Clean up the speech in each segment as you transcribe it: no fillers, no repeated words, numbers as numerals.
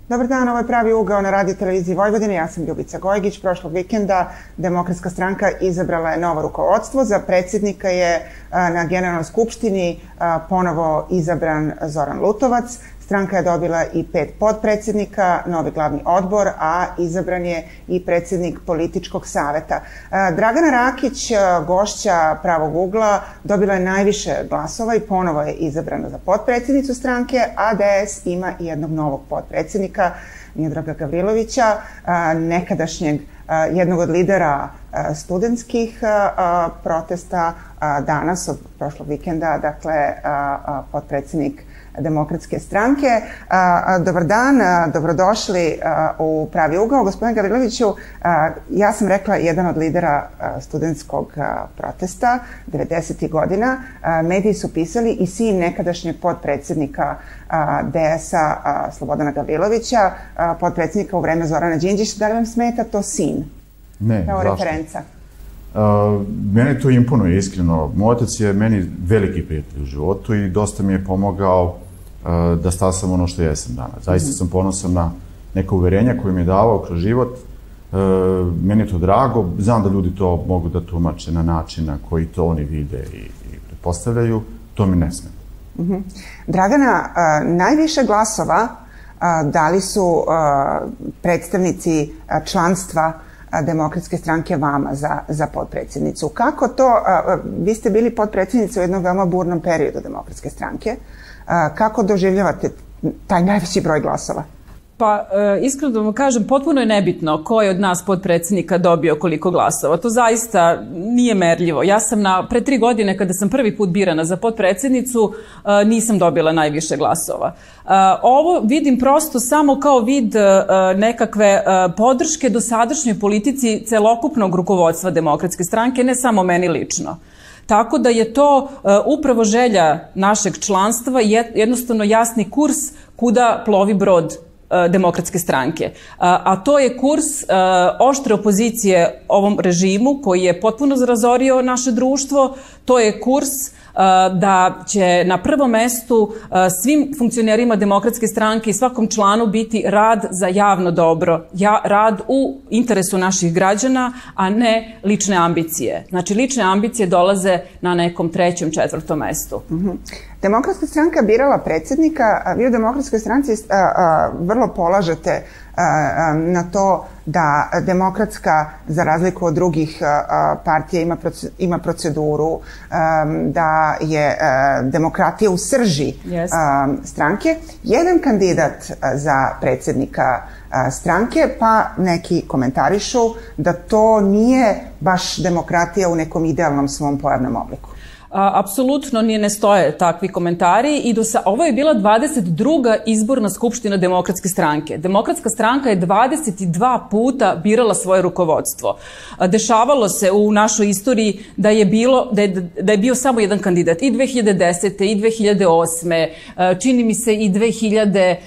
Dobar dan, ovo je Pravi ugao na Radio Televiziji Vojvodine. Ja sam Ljubica Gojgić. Prošlog vikenda Demokratska stranka izabrala je novo rukovodstvo. Za predsjednika je na Generalnoj skupštini ponovo izabran Zoran Lutovac. Stranka je dobila i 5 potpredsjednika, novi glavni odbor, a izabran je i predsjednik političkog saveta. Dragana Rakić, gošća Pravog ugla, dobila je najviše glasova i ponovo je izabrana za potpredsjednicu stranke, a DS ima i jednog novog potpredsjednika, Miodraga Gavrilovića, nekadašnjeg jednog od lidera studentskih protesta, danas od prošlog vikenda, dakle, potpredsjednik Demokratske stranke. Dobar dan, dobrodošli u Pravi ugao. Gospodine Gavriloviću, ja sam rekla jedan od lidera studentskog protesta 90. godina. Mediji su pisali i sin nekadašnjeg potpredsjednika DS-a Slobodana Gavrilovića, potpredsjednika u vreme Zorana Đinđića. Da li vam smeta to sin? Ne, kao zašto? Referenca? Mene to imponuje, iskreno. Moj otac je meni veliki prijatelj u životu i dosta mi je pomogao da stasam ono što jesam danas. Zaista sam ponosan na neka uverenja koje mi je davao kroz život. Meni je to drago. Znam da ljudi to mogu da tumače na način na koji to oni vide i pretpostavljaju. To mi ne smeta. Dragana, najviše glasova dali su predstavnici članstva Demokratske stranke vama za potpredsjednicu. Kako to, vi ste bili potpredsjednica u jednom veoma burnom periodu Demokratske stranke, kako doživljavate taj najveći broj glasova? Pa, iskreno da vam kažem, potpuno je nebitno ko je od nas potpredsjednika dobio koliko glasova. To zaista nije merljivo. Ja sam pre 3 godine, kada sam prvi put birana za potpredsjednicu, nisam dobila najviše glasova. Ovo vidim prosto samo kao vid nekakve podrške dosadašnjoj politici celokupnog rukovodstva Demokratske stranke, ne samo meni lično. Tako da je to upravo želja našeg članstva, jednostavno jasni kurs kuda plovi brod Demokratske stranke. A to je kurs oštre opozicije ovom režimu koji je potpuno razorio naše društvo. To je kurs da će na prvom mestu svim funkcionerima Demokratske stranke i svakom članu biti rad za javno dobro, rad u interesu naših građana, a ne lične ambicije. Znači, lične ambicije dolaze na nekom 3., 4. mestu. Demokratska stranka birala predsjednika, a vi u Demokratskoj stranci vrlo polažete na to da Demokratska, za razliku od drugih partija, ima proceduru, da je demokratija u srži stranke. Jedan kandidat za predsjednika stranke, pa neki komentarišu da to nije baš demokratija u nekom idealnom svom pojavnom obliku. Apsolutno ne stoje takvi komentari i ovo je bila 22. izborna skupština Demokratske stranke. Demokratska stranka je 22 puta birala svoje rukovodstvo. Dešavalo se u našoj istoriji da je bio samo jedan kandidat i 2010. i 2008. Čini mi se i 2006.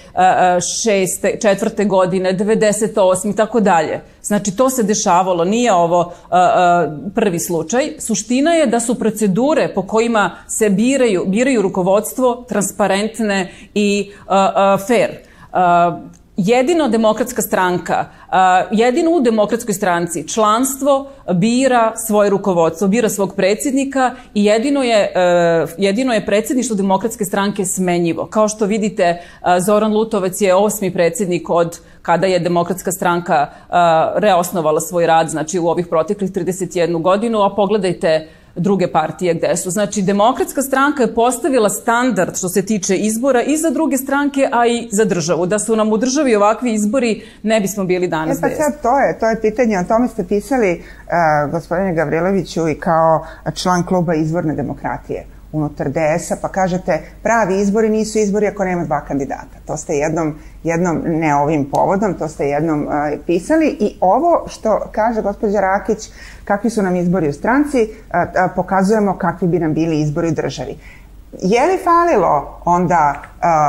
4. godine, 98. i tako dalje. Znači, to se dešavalo, nije ovo prvi slučaj. Suština je da su procedure po kojima se biraju rukovodstvo transparentne i fair. Jedino Demokratska stranka, jedino u Demokratskoj stranci članstvo bira svoje rukovodstvo, bira svog predsjednika i jedino je predsjedništvo Demokratske stranke smenjivo. Kao što vidite, Zoran Lutovac je 8. predsjednik od kada je Demokratska stranka reosnovala svoj rad, znači u ovih proteklih 31 godinu, a pogledajte druge partije gde su. Znači, Demokratska stranka je postavila standard što se tiče izbora i za druge stranke, a i za državu. Da su nam u državi ovakvi izbori, ne bismo bili danas gde jesmo. To je pitanje, o tome ste pisali, gospodine Gavriloviću, i kao član kluba Izborne demokratije unutar DS-a, pa kažete pravi izbori nisu izbori ako nema 2 kandidata. To ste jednom, ne ovim povodom, to ste jednom pisali i ovo što kaže gospođa Rakić, kakvi su nam izbori u stranci, pokazujemo kakvi bi nam bili izbori u državi. Je li falilo onda,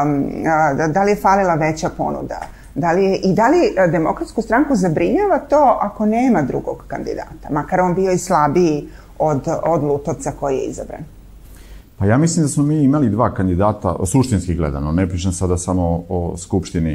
da li je falila veća ponuda? Da li Demokratsku stranku zabrinjava to ako nema drugog kandidata, makar on bio i slabiji od Lutovca koji je izabran? Pa ja mislim da smo mi imali 2 kandidata, suštinski gledano, ne pričam sada samo o Skupštini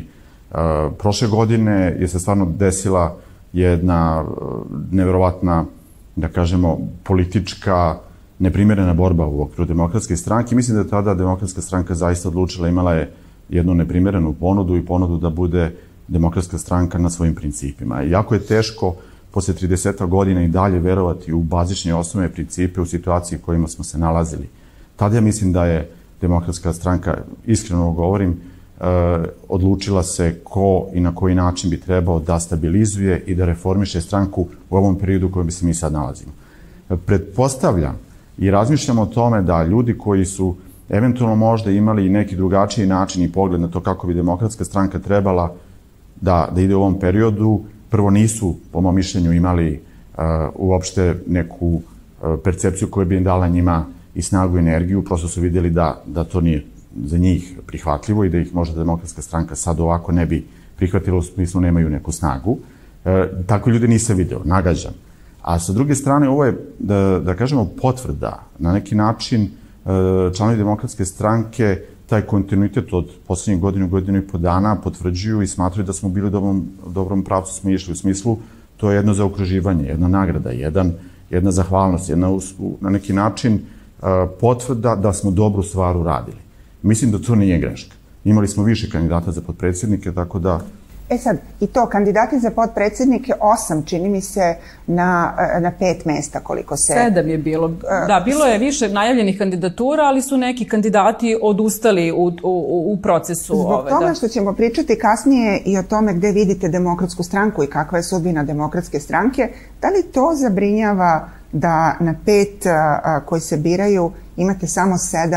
Prošle godine je se stvarno desila jedna neverovatna, da kažemo, politička neprimerena borba u okviru Demokratske stranke. Mislim da je tada Demokratska stranka zaista odlučila, imala je jednu neprimerenu ponudu i ponudu da bude Demokratska stranka na svojim principima. Jako je teško posle 30 godina i dalje verovati u bazične osnovne principe u situaciji u kojima smo se nalazili. Tada ja mislim da je Demokratska stranka, iskreno govorim, odlučila se ko i na koji način bi trebao da stabilizuje i da reformiše stranku u ovom periodu u kojem se mi sad nalazimo. Pretpostavljam i razmišljam o tome da ljudi koji su eventualno možda imali neki drugačiji način i pogled na to kako bi Demokratska stranka trebala da ide u ovom periodu, prvo nisu, po mom mišljenju, imali uopšte neku percepciju koja bi im dala njima i snagu i energiju, prosto su vidjeli da to nije za njih prihvatljivo i da ih možda Demokratska stranka sad ovako ne bi prihvatila, u smislu nemaju neku snagu. Takve ljude nisam video, nagađam. A sa druge strane, ovo je, da kažemo, potvrda. Na neki način, članovi Demokratske stranke taj kontinuitet od poslednjih godinu i po dana potvrđuju i smatraju da smo bili u dobrom pravcu, smo išli u smislu, to je jedno zaokruživanje, jedna nagrada, jedna zahvalnost, na neki način potvrda da smo dobru stvar uradili. Mislim da to nije greška. Imali smo više kandidata za potpredsjednike, tako da... Sad, i to, kandidati za potpredsjednike 8, čini mi se, na 5 mesta, koliko se... 7 je bilo. Da, bilo je više najavljenih kandidatura, ali su neki kandidati odustali u procesu. Zbog toga što ćemo pričati kasnije i o tome gde vidite Demokratsku stranku i kakva je sudbina Demokratske stranke, da li to zabrinjava da na 5 koji se biraju imate samo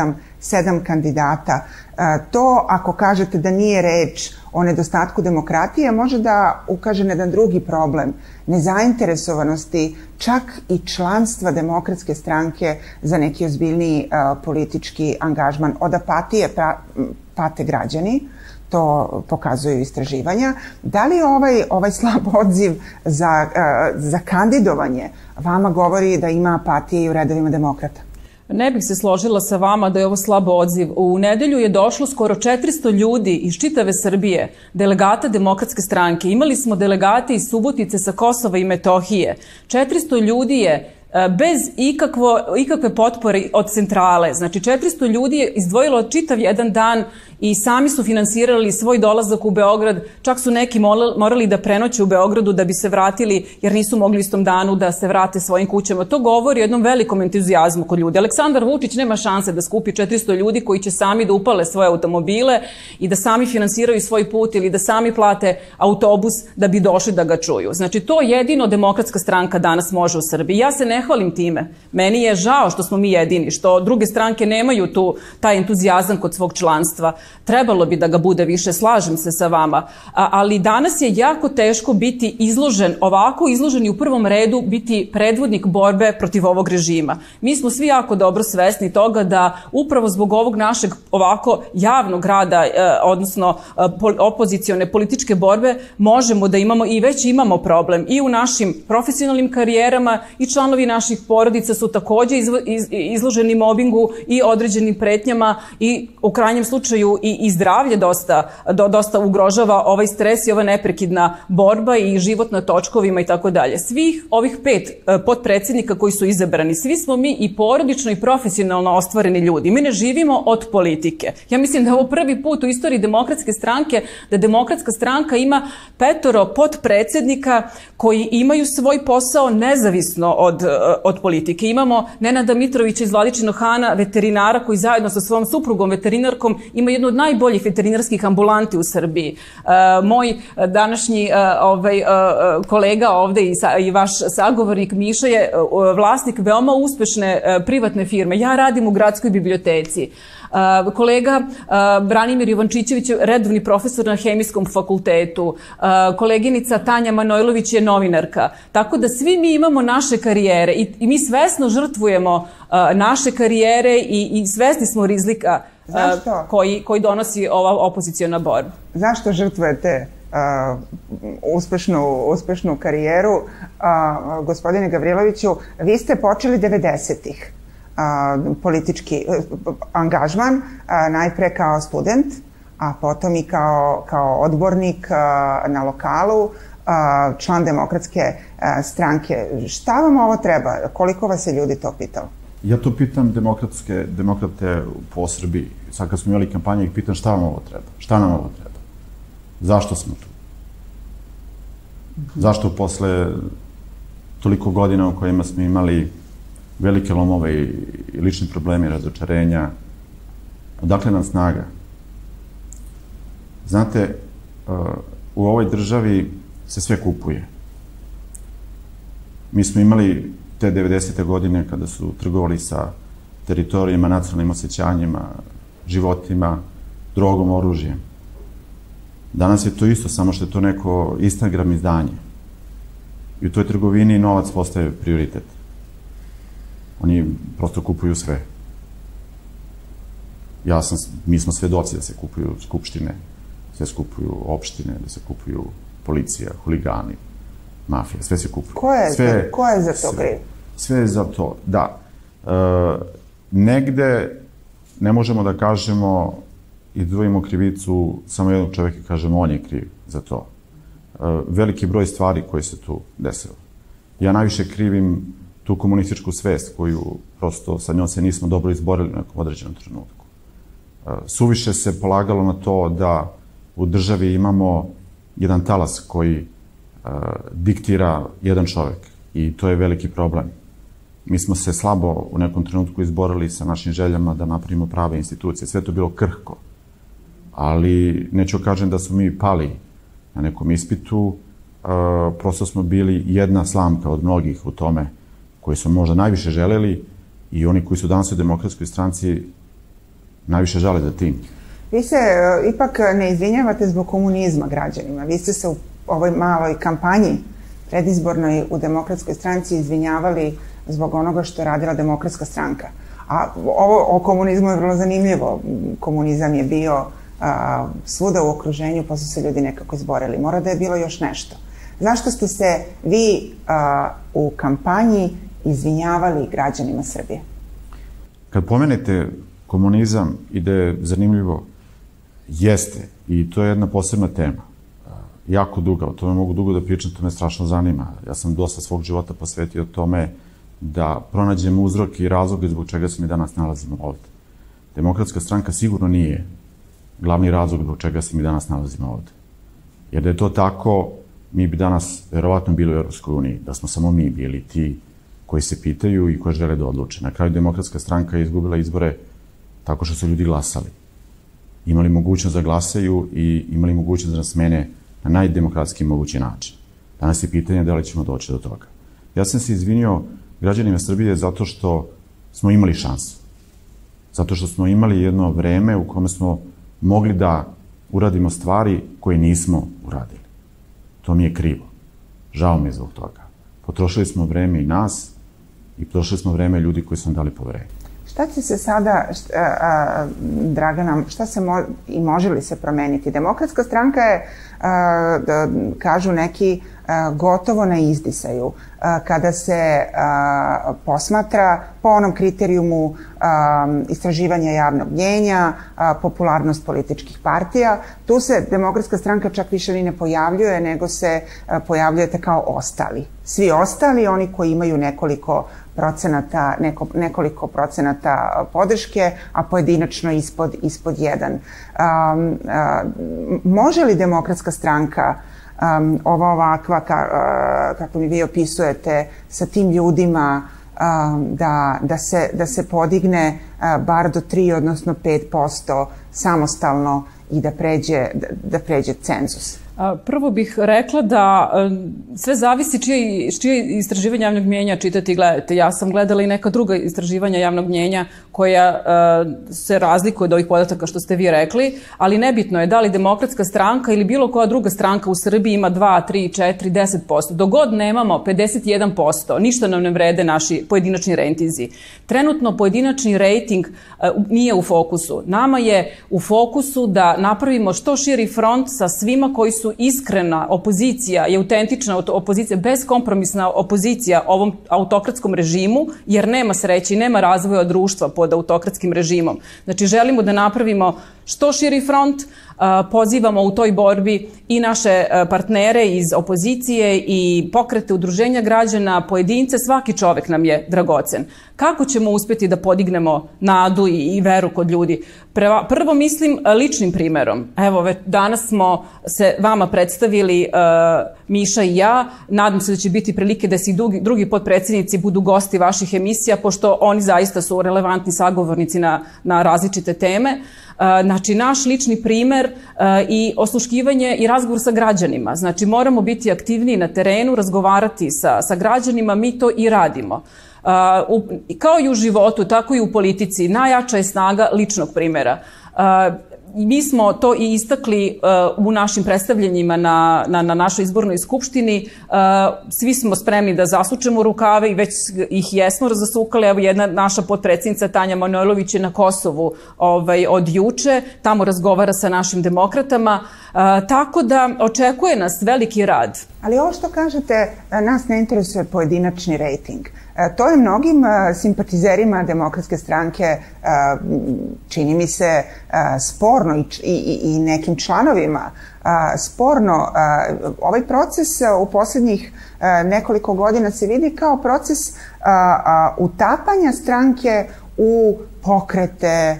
7 kandidata? To, ako kažete da nije reč o nedostatku demokratije, može da ukaže na jedan drugi problem, nezainteresovanosti čak i članstva Demokratske stranke za neki ozbiljniji politički angažman. Od apatije pate građani, to pokazuju istraživanja. Da li ovaj slab odziv za kandidovanje vama govori da ima apatije i u redovima demokrata? Ne bih se složila sa vama da je ovo slab odziv. U nedelju je došlo skoro 400 ljudi iz čitave Srbije, delegata Demokratske stranke. Imali smo delegate iz Subotice, sa Kosova i Metohije. 400 ljudi je bez ikakve potpore od centrale. Znači, 400 ljudi je izdvojilo čitav jedan dan i sami su finansirali svoj dolazak u Beograd. Čak su neki morali da prenoće u Beogradu da bi se vratili, jer nisu mogli istom danu da se vrate svojim kućama. To govori o jednom velikom entuzijazmu kod ljudi. Aleksandar Vučić nema šanse da skupi 400 ljudi koji će sami da upale svoje automobile i da sami finansiraju svoj put ili da sami plate autobus da bi došli da ga čuju. Znači, to jedino Demokratska stranka danas može u Srbiji. Ja se ne hvalim time. Meni je žao što smo mi jedini, što druge stranke nemaju taj entuzijazam kod svog članstva. Trebalo bi da ga bude više, slažem se sa vama. Ali danas je jako teško biti izložen, ovako izložen i u prvom redu biti predvodnik borbe protiv ovog režima. Mi smo svi jako dobro svesni toga da upravo zbog ovog našeg ovako javnog rada, odnosno opozicione političke borbe, možemo da imamo i već imamo problem i u našim profesionalnim karijerama i članovi naših porodica su takođe izloženi mobingu i određenim pretnjama i u krajnjem slučaju i zdravlje dosta ugrožava ovaj stres i ova neprekidna borba i život na točkovima i tako dalje. Svih ovih 5 potpredsjednika koji su izabrani, svi smo mi i porodično i profesionalno ostvareni ljudi. Mi ne živimo od politike. Ja mislim da je ovo prvi put u istoriji Demokratske stranke da Demokratska stranka ima 5 potpredsjednika koji imaju svoj posao nezavisno od politike. Imamo Nenada Mitrovića iz Vladičinog Hana, veterinara koji zajedno sa svojom suprugom veterinarkom ima jednu od najboljih veterinarskih ambulanti u Srbiji. Moj današnji kolega ovde i vaš sagovornik Miša je vlasnik veoma uspešne privatne firme. Ja radim u gradskoj biblioteci. Kolega Branimir Jovančićević je redovni profesor na Hemijskom fakultetu. Koleginica Tanja Manojlović je novinarka. Tako da svi mi imamo naše karijere i mi svesno žrtvujemo naše karijere i svesni smo rizika koji donosi ova opozicijona borba. Zašto žrtvujete uspešnu karijeru? Gospodine Gavriloviću, vi ste počeli 90-ih. Politički angažman, najpre kao student, a potom i kao odbornik na lokalu, član Demokratske stranke. Šta vam ovo treba? Koliko vas je ljudi to pitalo? Ja to pitam demokrate po Srbiji. Sad kad smo imali kampanje, ih pitam šta vam ovo treba? Šta nam ovo treba? Zašto smo tu? Zašto posle toliko godina u kojima smo imali velike lomove i lični problemi, razočarenja, odakle nam snaga? Znate, u ovoj državi se sve kupuje. Mi smo imali te 90. godine kada su trgovali sa teritorijama, nacionalnim osjećanjima, životima, drogom, oružjem. Danas je to isto, samo što je to neko Instagram izdanje. I u toj trgovini novac postaje prioritet. Oni prosto kupuju sve. Mi smo svedoci da se kupuju skupštine, sve se kupuju opštine, da se kupuju policija, huligani, mafija, sve se kupuju. Ko je za to kriv? Sve je za to, da. Negde ne možemo da kažemo i dvojimo krivicu samo jednog čoveka i kažemo on je kriv za to. Veliki broj stvari koje se tu desilo. Ja najviše krivim tu komunističku svest koju prosto sa njom se nismo dobro izborili u nekom određenom trenutku. Suviše se polagalo na to da u državi imamo jedan talas koji diktira jedan čovek i to je veliki problem. Mi smo se slabo u nekom trenutku izborili sa našim željama da napravimo prave institucije. Sve to bilo krhko. Ali neću kažem da smo mi pali na nekom ispitu. Prosto smo bili jedna slamka od mnogih u tome koji su možda najviše želeli i oni koji su danas u Demokratskoj stranci najviše žale za tim. Vi se ipak ne izvinjavate zbog komunizma građanima. Vi ste se u ovoj maloj kampanji predizbornoj u Demokratskoj stranci izvinjavali zbog onoga što je radila Demokratska stranka. A ovo o komunizmu je vrlo zanimljivo. Komunizam je bio svuda u okruženju, pa su se ljudi nekako izborili. Mora da je bilo još nešto. Zašto ste se vi u kampanji izvinjavali građanima Srbije? Kad pomenete komunizam i da je zanimljivo, jeste. I to je jedna posebna tema. Jako duga, o tome mogu dugo da pričam, to me strašno zanima. Ja sam dosta svog života posvetio tome da pronađem uzroke i razloge zbog čega se mi danas nalazimo ovde. Demokratska stranka sigurno nije glavni razlog zbog čega se mi danas nalazimo ovde. Jer da je to tako, mi bi danas verovatno bili u Europskoj uniji, da smo samo mi bili ti koji se pitaju i koji žele da odluče. Na kraju Demokratska stranka je izgubila izbore tako što su ljudi glasali. Imali mogućnost da glasaju i imali mogućnost da nas smene na najdemokratski mogući način. Danas je pitanje da li ćemo doći do toga. Ja sam se izvinio građanima Srbije zato što smo imali šansu. Zato što smo imali jedno vreme u kome smo mogli da uradimo stvari koje nismo uradili. To mi je krivo. Žao mi je zbog toga. Potrošili smo vreme i nas i potrošili smo vreme ljudi koji su nam dali poverenje. Šta će se sada, Dragana, šta se i može li se promeniti? Demokratska stranka je, kažu neki, gotovo na izdisaju. Kada se posmatra po onom kriterijumu istraživanja javnog mnjenja, popularnost političkih partija, tu se Demokratska stranka čak više ni ne pojavljuje, nego se pojavljujete kao ostali. Svi ostali, oni koji imaju nekoliko procenata podrške, a pojedinačno ispod 1. Može li Demokratska stranka ova ovakva, kako mi vi opisujete, sa tim ljudima da se podigne bar do 3, odnosno 5% samostalno i da pređe cenzus? Prvo bih rekla da sve zavisi čije istraživanje javnog mnjenja čitate i gledate. Ja sam gledala i neka druga istraživanja javnog mnjenja koja se razlikuje od ovih podataka što ste vi rekli, ali nebitno je da li Demokratska stranka ili bilo koja druga stranka u Srbiji ima 2, 3, 4, 10%. Dok god nemamo 51%, ništa nam ne vrede naši pojedinačni rejtinzi. Trenutno pojedinačni rejting nije u fokusu. Nama je u fokusu da napravimo što širi front sa svima koji su iskrena opozicija i autentična opozicija, beskompromisna opozicija ovom autokratskom režimu, jer nema sreće i nema razvoja društva pod autokratskim režimom. Znači, želimo da napravimo što širi front, pozivamo u toj borbi i naše partnere iz opozicije i pokrete udruženja građana, pojedince, svaki čovek nam je dragocen. Kako ćemo uspeti da podignemo nadu i veru kod ljudi? Prvo mislim ličnim primerom. Evo, danas smo se vama predstavili, Miša i ja. Nadam se da će biti prilike da se i drugi potpredsjednici budu gosti vaših emisija, pošto oni zaista su relevantni sagovornici na različite teme. Znači, naš lični primer i osluškivanje i razgovor sa građanima. Znači, moramo biti aktivniji na terenu, razgovarati sa građanima, mi to i radimo. Kao i u životu, tako i u politici, najjača je snaga ličnog primera. Mi smo to i istakli u našim predstavljanjima na našoj izbornoj skupštini. Svi smo spremni da zasučemo rukave i već ih jesmo razasukali. Evo, jedna naša potpredsjednica Tanja Manojlović je na Kosovu od juče. Tamo razgovara sa našim demokratama. Tako da očekuje nas veliki rad. Ali ovo što kažete, nas ne interesuje pojedinačni rejting. To je mnogim simpatizerima Demokratske stranke, čini mi se, sporno i nekim članovima sporno. Ovaj proces u poslednjih nekoliko godina se vidi kao proces utapanja stranke u pokrete,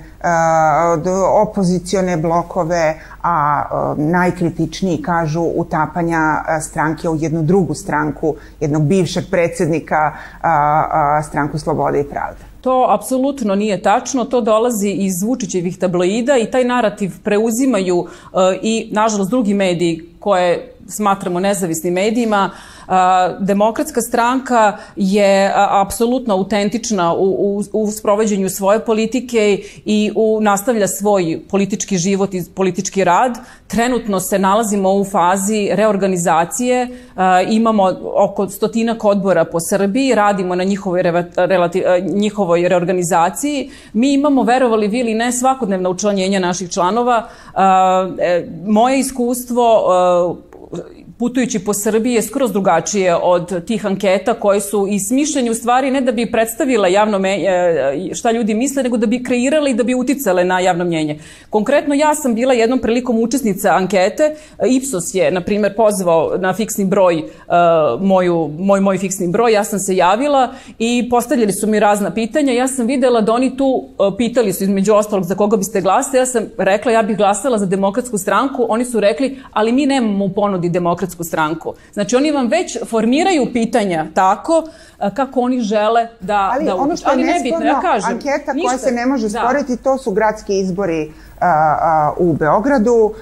opozicione blokove, a najkritičniji kažu utapanja stranke u jednu drugu stranku, jednog bivšeg predsjednika, Stranku slobode i pravde. To apsolutno nije tačno, to dolazi iz Vučićevih tabloida i taj narativ preuzimaju i, nažalost, drugi mediji koje smatramo nezavisnim medijima. Demokratska stranka je apsolutno autentična u sprovođenju svoje politike i nastavlja svoj politički život i politički rad. Trenutno se nalazimo u fazi reorganizacije, imamo oko 100 odbora po Srbiji, radimo na njihovoj reorganizaciji. Mi imamo, verovali vi ili ne, svakodnevna učlanjenja naših članova. Moje iskustvo putujući po Srbiji je skroz drugačije od tih anketa koje su i smišljene u stvari ne da bi predstavila šta ljudi misle, nego da bi kreirale i da bi uticale na javno mnjenje. Konkretno, ja sam bila jednom prilikom učesnica ankete. Ipsos je, na primjer, pozvao na fiksni broj, moj fiksni broj, ja sam se javila i postavljali su mi razna pitanja. Ja sam videla da oni tu pitali su između ostalog za koga biste glasali. Ja sam rekla ja bih glasala za Demokratsku stranku. Oni su rekli, ali mi nemamo u ponudi Demokratsku stranku. Znači, oni vam već formiraju pitanja tako kako oni žele da... Ali ono što je nesporno, anketa koja se ne može sporiti, to su gradski izbori u Beogradu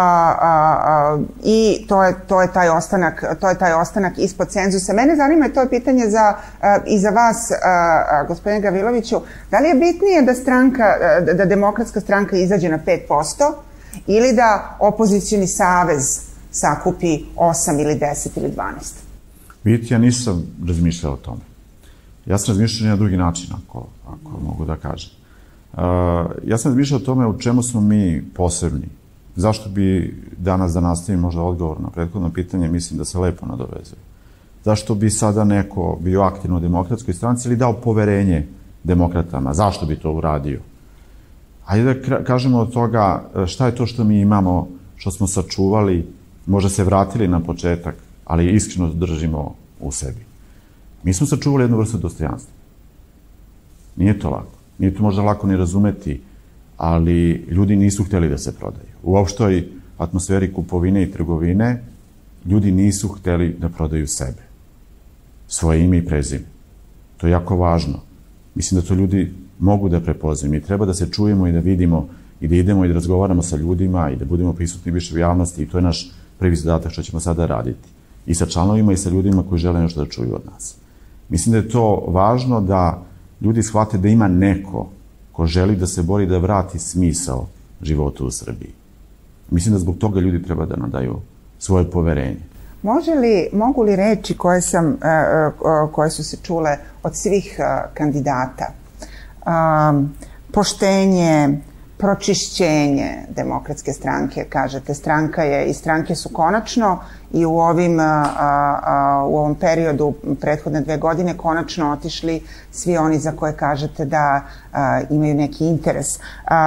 i to je taj ostanak ispod cenzusa. Mene zanima, to je pitanje i za vas, gospodine Gaviloviću, da li je bitnije da Demokratska stranka izađe na 5% ili da opozicioni savez sakupi 8 ili 10 ili 12? Vidite, ja nisam razmišljao o tome. Ja sam razmišljao na drugi način, ako mogu da kažem. Ja sam razmišljao o tome u čemu smo mi posebni. Zašto bi danas da nastavim možda odgovor na prethodno pitanje, mislim da se lepo nadovezuje. Zašto bi sada neko bio aktivno u Demokratskoj stranci ili dao poverenje demokratama? Zašto bi to uradio? Hajde da kažemo od toga šta je to što mi imamo, što smo sačuvali, možda se vratili na početak, ali iskreno držimo u sebi. Mi smo sačuvali jednu vrstu dostojanstva. Nije to lako. Nije to možda lako ni razumeti, ali ljudi nisu hteli da se prodaju. U opštoj atmosferi kupovine i trgovine ljudi nisu hteli da prodaju sebe. Svoje ime i prezime. To je jako važno. Mislim da to ljudi mogu da prepoznaju. Mi treba da se čujemo i da vidimo i da idemo i da razgovaramo sa ljudima i da budemo prisutni više u javnosti i to je naš prvi zadatak što ćemo sada raditi. I sa članovima i sa ljudima koji žele nešto da čuju od nas. Mislim da je to važno da ljudi shvate da ima neko ko želi da se bori da vrati smisao životu u Srbiji. Mislim da zbog toga ljudi treba da nam daju svoje poverenje. Mogu li reči koje su se čule od svih kandidata, poštenje, pročišćenje Demokratske stranke, kažete, stranka je i stranke su konačno i u ovom periodu prethodne 2 godine konačno otišli svi oni za koje kažete da imaju neki interes.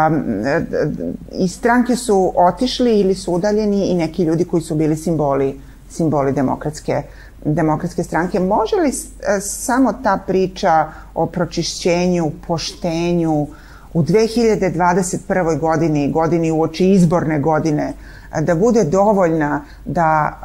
I stranke su otišli ili su udaljeni i neki ljudi koji su bili simboli Demokratske stranke. Može li samo ta priča o pročišćenju, poštenju u 2021. godini uoči izborne godine, da bude dovoljna da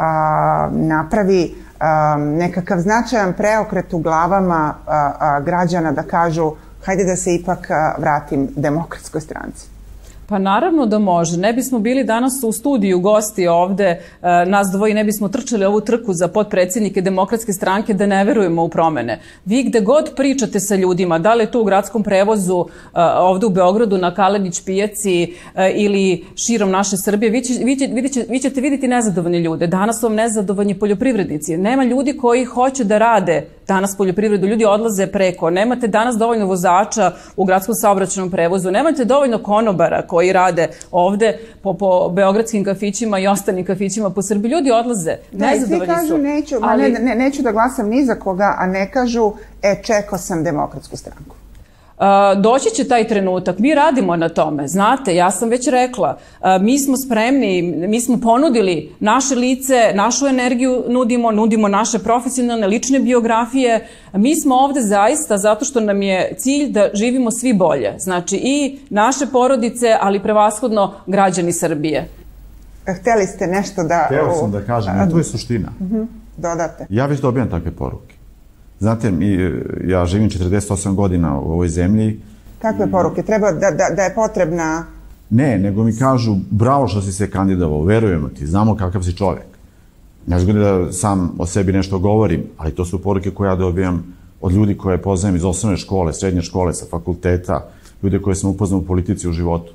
napravi nekakav značajan preokret u glavama građana da kažu hajde da se ipak vratim Demokratskoj stranci? Pa naravno da može. Ne bismo bili danas u studiju gosti ovde, nas dvoji, ne bismo trčali ovu trku za potpredsjednike Demokratske stranke da ne verujemo u promene. Vi gde god pričate sa ljudima, da li je to u gradskom prevozu ovde u Beogradu na Kalenić pijaci ili širom naše Srbije, vi ćete vidjeti nezadovoljne ljude. Danas su vam nezadovoljni poljoprivrednici. Nema ljudi koji hoće da rade danas poljoprivredu, ljudi odlaze preko. Nemate danas dovoljno vozača u gradskom saobraćajnom prevozu, nemate dovoljno konobara koji rade ovde po beogradskim kafićima i ostalim kafićima po Srbiji. Ljudi odlaze, nezadovoljni su. Svi kažu neću da glasam ni za koga, a ne kažu čekao sam Demokratsku stranku. Doći će taj trenutak, mi radimo na tome, znate, ja sam već rekla, mi smo spremni, mi smo ponudili naše lice, našu energiju nudimo naše profesionalne, lične biografije, mi smo ovde zaista zato što nam je cilj da živimo svi bolje, znači i naše porodice, ali prevashodno građani Srbije. Hteli ste nešto da... Hteo sam da kažem, to je suština. Dodate. Ja već dobijam takve poruke. Znate, ja živim 48 godina u ovoj zemlji. Kakve poruke? Treba da je potrebna... Ne, nego mi kažu, bravo što si se kandidovao, verujemo ti, znamo kakav si čovek. Ne želim da sam o sebi nešto govorim, ali to su poruke koje ja dobijam od ljudi koje poznajem iz osnovne škole, srednje škole, sa fakulteta, ljude koje sam upoznao u politici u životu.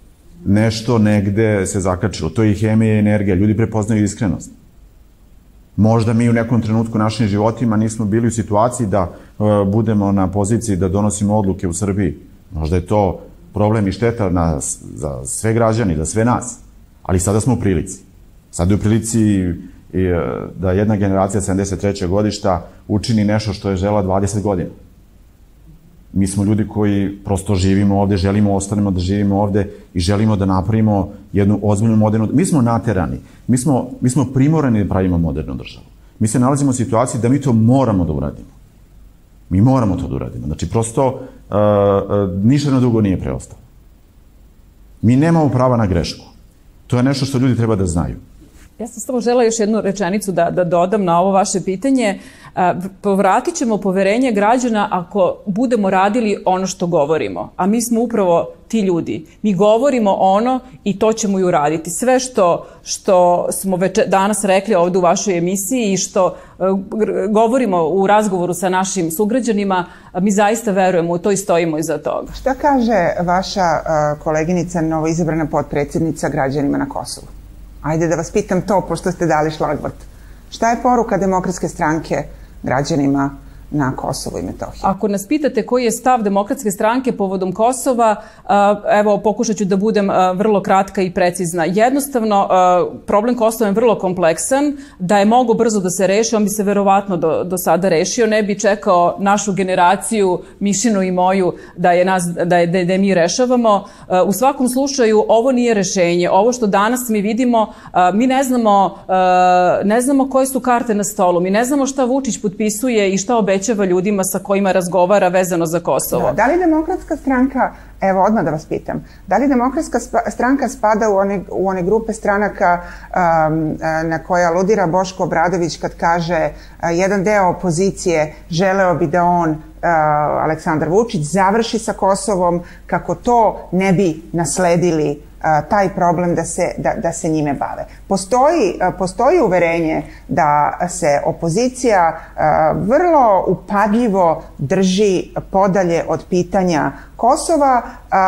Nešto negde se zakačilo, to je i hemija i energija, ljudi prepoznaju iskrenost. Možda mi u nekom trenutku našim životima nismo bili u situaciji da budemo na poziciji da donosimo odluke u Srbiji. Možda je to problem i šteta za sve građani, za sve nas. Ali sada smo u prilici. Sada je u prilici da jedna generacija 73. godišta učini nešto što je žela 20 godina. Mi smo ljudi koji prosto živimo ovde, želimo ostanemo da živimo ovde i želimo da napravimo jednu ozbiljnu modernu... Mi smo naterani, mi smo primorani da pravimo modernu državu. Mi se nalazimo u situaciji da mi to moramo da uradimo. Mi moramo to da uradimo. Znači, prosto, ništa na drugo nije preostalo. Mi nemamo prava na grešku. To je nešto što ljudi treba da znaju. Ja sam samo žela još jednu rečenicu da dodam na ovo vaše pitanje. Povratit ćemo poverenje građana ako budemo radili ono što govorimo. A mi smo upravo ti ljudi. Mi govorimo ono i to ćemo i uraditi. Sve što smo već danas rekli ovde u vašoj emisiji i što govorimo u razgovoru sa našim sugrađanima, mi zaista verujemo u to i stojimo iza toga. Šta kaže vaša koleginica, novoizabrana potpredsjednica građanima na Kosovu? Ajde da vas pitam to, pošto ste dali šlagvort. Šta je poruka Demokratske stranke građanima na Kosovu i Metohiji? Ako nas pitate koji je stav Demokratske stranke povodom Kosova, evo, pokušat ću da budem vrlo kratka i precizna. Jednostavno, problem Kosova je vrlo kompleksan, da je mogo brzo da se reši, on bi se verovatno do sada rešio, ne bi čekao našu generaciju, Mišinu i moju, da je mi rešavamo. U svakom slučaju, ovo nije rešenje. Ovo što danas mi vidimo, mi ne znamo koje su karte na stolu, mi ne znamo šta Vučić potpisuje i šta obećava ljudima sa kojima razgovara vezano za Kosovo. Da li Demokratska stranka, evo odmah da vas pitam, da li Demokratska stranka spada u one grupe stranaka na koje aludira Boško Obradović kad kaže jedan deo opozicije želeo bi da on, Aleksandar Vučić, završi sa Kosovom kako to ne bi nasledili taj problem da se njime bave. Postoji uverenje da se opozicija vrlo upadljivo drži podalje od pitanja Kosova.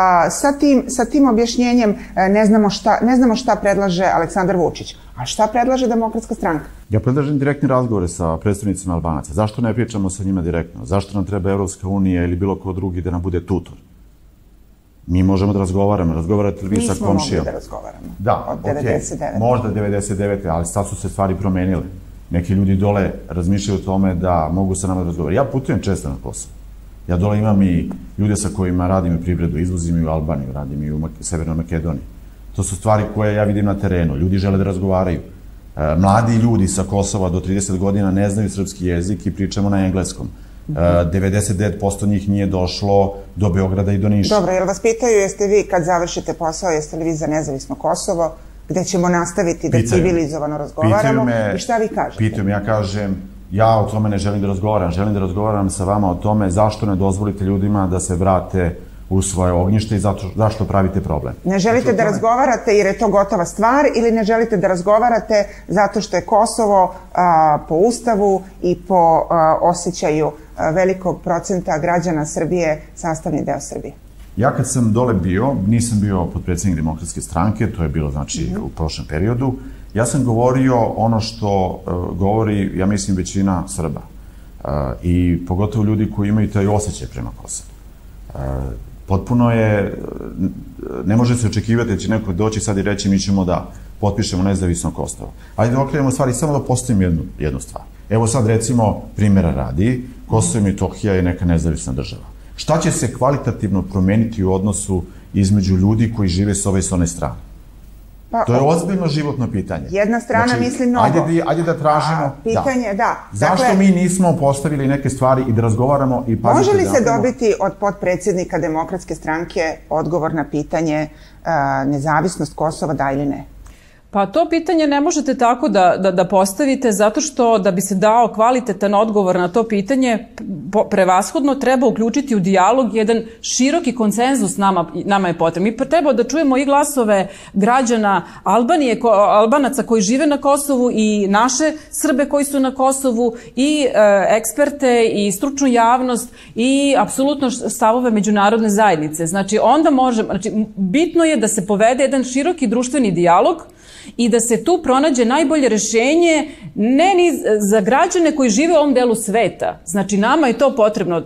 Sa tim objašnjenjem ne znamo šta predlaže Aleksandar Vučić. A šta predlaže Demokratska stranka? Ja predlažem direktne razgovore sa predstavnicima Albanaca. Zašto ne pričamo sa njima direktno? Zašto nam treba Evropska unija ili bilo ko drugi da nam bude tutor? Mi možemo da razgovarate li vi sa komšijom? Nismo mogli da razgovaramo. Da, od 99. Možda 99. ali sad su se stvari promenile. Neki ljudi dole razmišljaju o tome da mogu sa nama da razgovaraju. Ja putujem često na Kosovo. Ja dole imam i ljude sa kojima radim u privredu, izvozim i u Albaniju, radim i u Severnoj Makedoniji. To su stvari koje ja vidim na terenu. Ljudi žele da razgovaraju. Mladi ljudi sa Kosova do 30 godina ne znaju srpski jezik i pričamo na engleskom. 99% njih nije došlo do Beograda i do Niša. Dobro, jel vas pitaju jeste vi kad završite posao, jeste li vi za nezavisno Kosovo, gde ćemo nastaviti da civilizovano razgovaramo i šta vi kažete? Pitaju me, ja kažem, ja o tome ne želim da razgovaram, želim da razgovaram sa vama o tome zašto ne dozvolite ljudima da se vrate u svoje ognjište i zašto pravite problem. Ne želite da razgovarate jer je to gotova stvar ili ne želite da razgovarate zato što je Kosovo po ustavu i po osjećaju velikog procenta građana Srbije sastavni deo Srbije? Ja kad sam dole bio, nisam bio potpredsjednik Demokratske stranke, to je bilo znači u prošlom periodu, ja sam govorio ono što govori, ja mislim, većina Srba i pogotovo ljudi koji imaju taj osjećaj prema Kosovu. Potpuno je, ne može se očekivati da će neko doći sad i reći mi ćemo da potpišemo nezavisno Kosovo. Ajde da okrenemo stvari, samo da postavim jednu stvar. Evo sad recimo, primjera radi, Kosovo i Metohija je neka nezavisna država. Šta će se kvalitativno promeniti u odnosu između ljudi koji žive s ove i s one strane? To je ozbiljno životno pitanje. Jedna strana misli mnogo. Ajde da tražimo. Pitanje, da. Zašto mi nismo postavili neke stvari i da razgovaramo i pazite... Može li se dobiti od potpredsjednika Demokratske stranke odgovor na pitanje nezavisnost Kosova, da ili ne? Pa to pitanje ne možete tako da postavite zato što da bi se dao kvalitetan odgovor na to pitanje prevashodno treba uključiti u dijalog jedan široki konsenzus nama je potrebno. Mi treba da čujemo i glasove građana Albanije, Albanaca koji žive na Kosovu i naše Srbe koji su na Kosovu i eksperte i stručnu javnost i apsolutno stavove međunarodne zajednice. Znači onda bitno je da se povede jedan široki društveni dijalog i da se tu pronađe najbolje rešenje ne ni za građane koji žive u ovom delu sveta. Znači, nama je to potrebno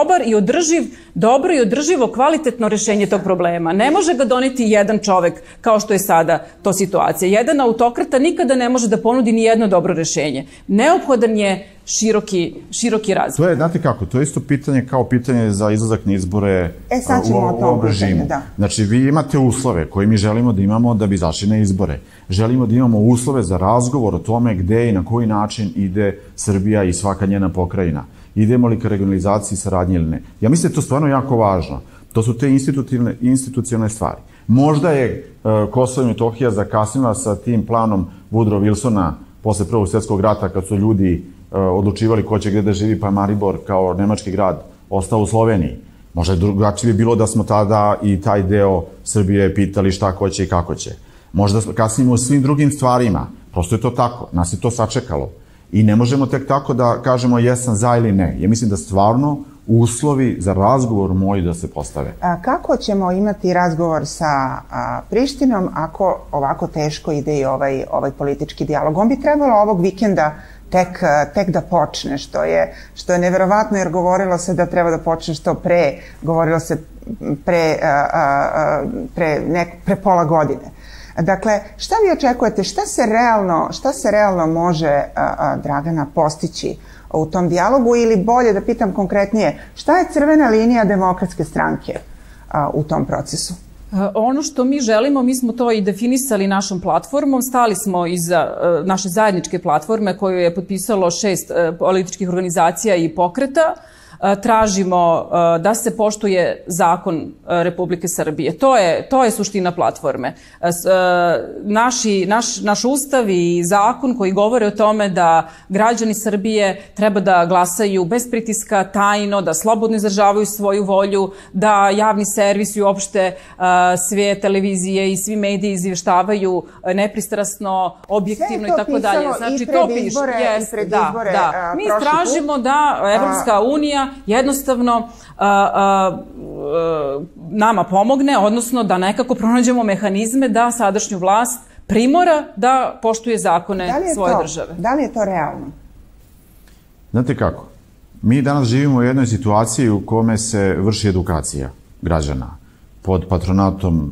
dobro i održivo kvalitetno rešenje tog problema. Ne može ga doneti jedan čovek kao što je sada to situacija. Jedan autokrata nikada ne može da ponudi ni jedno dobro rešenje. Neophodan je široki razvoj. To je, znate kako, to je isto pitanje kao pitanje za izlazak na izbore u ovom režimu. Znači, vi imate uslove koje mi želimo da imamo da bi izašli na izbore. Želimo da imamo uslove za razgovor o tome gde i na koji način ide Srbija i svaka njena pokrajina. Idemo li ka regionalizaciji, saradnje ili ne. Ja mislim da je to stvarno jako važno. To su te institucionalne stvari. Možda je Kosovo i Metohija zakasnila sa tim planom Woodrow Wilsona posle Prvog svjetskog rata kad su ljudi odlučivali ko će gde da živi, pa Maribor kao nemački grad ostao u Sloveniji. Možda je drugačije bi bilo da smo tada i taj deo Srbije pitali šta hoće i kako će. Možda kasnimo u svim drugim stvarima. Prosto je to tako. Nas je to sačekalo. I ne možemo tek tako da kažemo jesam za ili ne. Ja mislim da stvarno uslovi za razgovor moji da se postave. Kako ćemo imati razgovor sa Prištinom ako ovako teško ide i ovaj politički dijalog? On bi trebalo ovog vikenda tek da počne, što je neverovatno jer govorilo se da treba da počne što pre, govorilo se pre pola godine. Dakle, šta vi očekujete, šta se realno može Dragana postići u tom dijalogu ili bolje da pitam konkretnije, šta je crvena linija Demokratske stranke u tom procesu? Ono što mi želimo, mi smo to i definisali našom platformom, stali smo iza naše zajedničke platforme koju je potpisalo 6 političkih organizacija i pokreta. Tražimo da se poštuje zakon Republike Srbije. To je suština platforme. Naš ustav i zakon koji govore o tome da građani Srbije treba da glasaju bez pritiska, tajno, da slobodno izražavaju svoju volju, da javni servis i uopšte sve televizije i svi mediji izvještavaju nepristrasno, objektivno i tako dalje. Znači, to piše. Da. Mi tražimo da Evropska unija jednostavno nama pomogne, odnosno da nekako pronađemo mehanizme da sadašnju vlast primora da poštuje zakone svoje države. Da li je to realno? Znate kako, mi danas živimo u jednoj situaciji u kome se vrši edukacija građana pod patronatom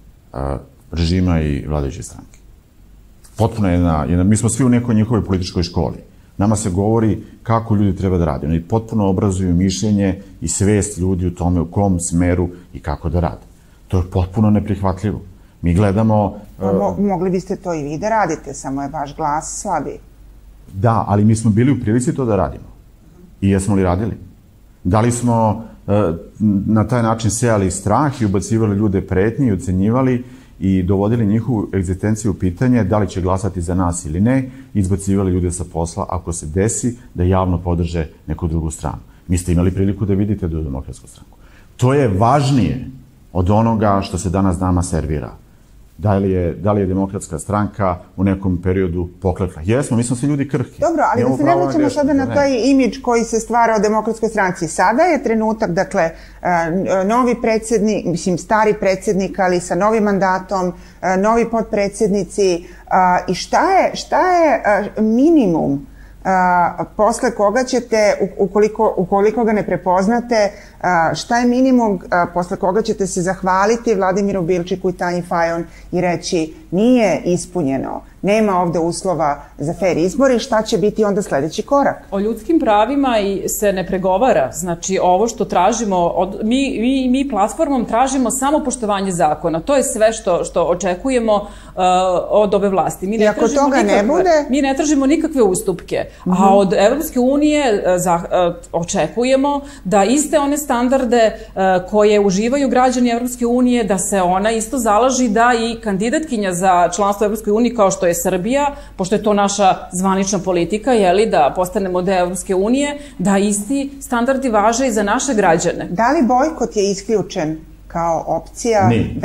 režima i vladajuće stranke. Potpuno mi smo svi u nekoj njihovoj političkoj školi. Nama se govori kako ljudi treba da rade. Oni potpuno obrazuju mišljenje i svest ljudi u tome u kom smeru i kako da rade. To je potpuno neprihvatljivo. Mi gledamo... Mogli biste to i vi da radite, samo je vaš glas slabiji. Da, ali mi smo bili u prilici to da radimo. I jesmo li radili? Da li smo na taj način sejali strah i ubacivali ljude pretnje i ocenjivali i dovodili njihovu egzistenciju u pitanje da li će glasati za nas ili ne, izbacivali ljude sa posla ako se desi da javno podrže neku drugu stranu. Mi ste imali priliku da vidite Demokratsku stranku. To je važnije od onoga što se danas nama servira. Da li je Demokratska stranka u nekom periodu poklekla? Jesmo, mi smo svi ljudi krhki. Dobro, ali da se ne vraćamo sada na taj imidž koji se stvara o Demokratskoj stranci. Sada je trenutak, dakle, novi predsjednik, mislim, stari predsjednik, ali sa novim mandatom, novi potpredsjednici. I šta je minimum posle koga ćete, ukoliko ga ne prepoznate, šta je minimum posle koga ćete se zahvaliti Vladimiru Bilčiku i Tanji Fajon i reći nije ispunjeno, nema ovde uslova za fer izbor i šta će biti onda sledeći korak? O ljudskim pravima se ne pregovara. Znači, ovo što tražimo, mi platformom tražimo samo poštovanje zakona. To je sve što očekujemo od ove vlasti. I ako toga ne bude? Mi ne tražimo nikakve ustupke. A od Evropske unije očekujemo da iste one standarde koje uživaju građani Evropske unije, da se ona isto zalaži da i kandidatkinja za članstvo Evropske unije, kao što je Srbija, pošto je to naša zvanična politika, da postanemo deo Evropske unije, da isti standardi važe i za naše građane. Da li bojkot je isključen kao opcija? Nije.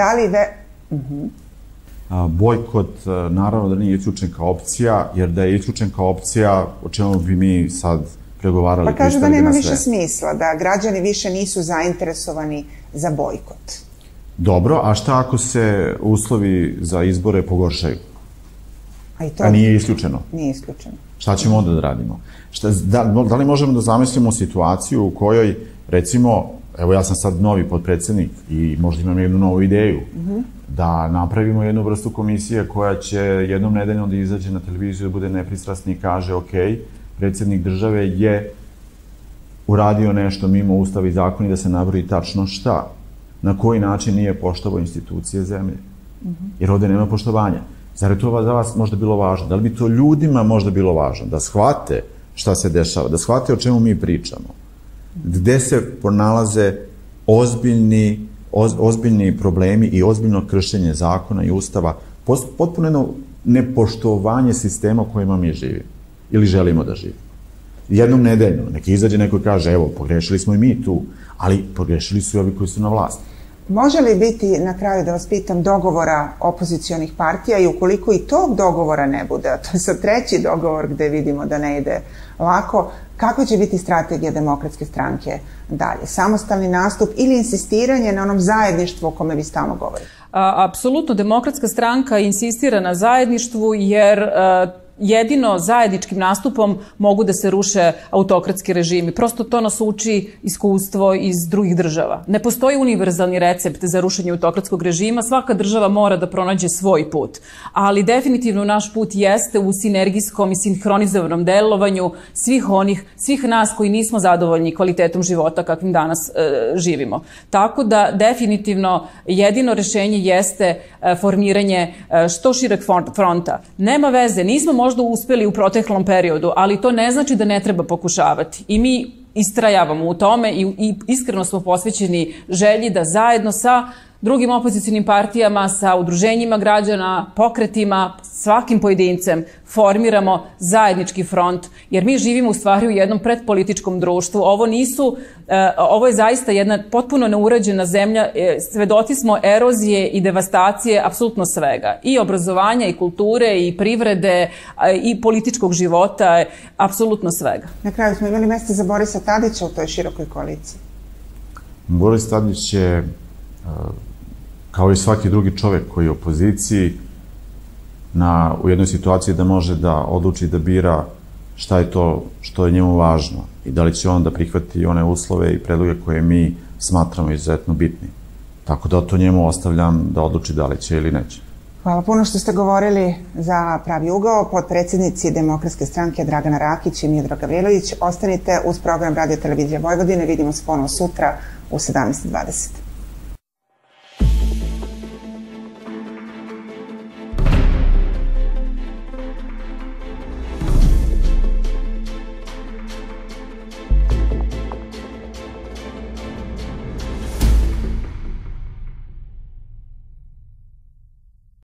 Bojkot naravno da nije isključen kao opcija, jer da je isključen kao opcija, o čemu bi mi sad pregovarali. Pa kažu da nema više smisla, da građani više nisu zainteresovani za bojkot. Dobro, a šta ako se uslovi za izbore pogoršaju? A nije isključeno? Nije isključeno. Šta ćemo onda da radimo? Da li možemo da zamislimo situaciju u kojoj, recimo, evo ja sam sad novi potpredsednik i možda imam jednu novu ideju, da napravimo jednu vrstu komisije koja će jednom nedeljom da izađe na televiziju, da bude nepristrasni i kaže, ok, predsjednik države je uradio nešto mimo ustava i zakona i da se nabroji tačno šta, na koji način nije poštovao institucije zemlje. Jer ovde nema poštovanja. Zar je to za vas možda bilo važno? Da li bi to ljudima možda bilo važno? Da shvate šta se dešava, da shvate o čemu mi pričamo. Gde se pronalaze ozbiljni problemi i ozbiljno kršenje zakona i ustava, potpuno jedno nepoštovanje sistema u kojima mi živimo ili želimo da živimo. Jednom nedeljno, neki izađe, neko kaže, evo, pogrešili smo i mi tu, ali pogrešili su i ovi koji su na vlasti. Može li biti, na kraju da vas pitam, dogovora opozicionih partija i ukoliko i tog dogovora ne bude, a to je sad treći dogovor gde vidimo da ne ide lako, kako će biti strategija Demokratske stranke dalje? Samostalni nastup ili insistiranje na onom zajedništvu o kome vi stalno govorite? Apsolutno, Demokratska stranka insistira na zajedništvu jer jedino zajedničkim nastupom mogu da se ruše autokratski režimi. Prosto to nas uči iskustvo iz drugih država. Ne postoji univerzalni recept za rušenje autokratskog režima, svaka država mora da pronađe svoj put. Ali definitivno naš put jeste u sinergijskom i sinhronizovanom delovanju svih nas koji nismo zadovoljni kvalitetom života kakvim danas živimo. Tako da definitivno jedino rešenje jeste formiranje što šireg fronta. Nema veze, nismo možda uspeli u proteklom periodu, ali to ne znači da ne treba pokušavati. I mi istrajavamo u tome i iskreno smo posvećeni želji da zajedno sa drugim opozicijnim partijama, sa udruženjima građana, pokretima, svakim pojedincem formiramo zajednički front, jer mi živimo u stvari u jednom predpolitičkom društvu. Ovo je zaista jedna potpuno neurađena zemlja, svedoci smo erozije i devastacije apsolutno svega. I obrazovanja, i kulture, i privrede, i političkog života, apsolutno svega. Na kraju smo imali mesta za Borisa Tadića u toj širokoj koaliciji. Boris Tadić je, kao i svaki drugi čovek koji je u opoziciji, u jednoj situaciji da može da odluči da bira šta je to što je njemu važno i da li će on da prihvati one uslove i predloge koje mi smatramo izuzetno bitni. Tako da to njemu ostavljam da odluči da li će ili neće. Hvala puno što ste govorili za Pravi ugao. Potpredsednici Demokratske stranke Dragana Rakić i Miodrag Gavrilović. Ostanite uz program Radio Televizije Vojvodine. Vidimo se ponovo sutra u 17:20.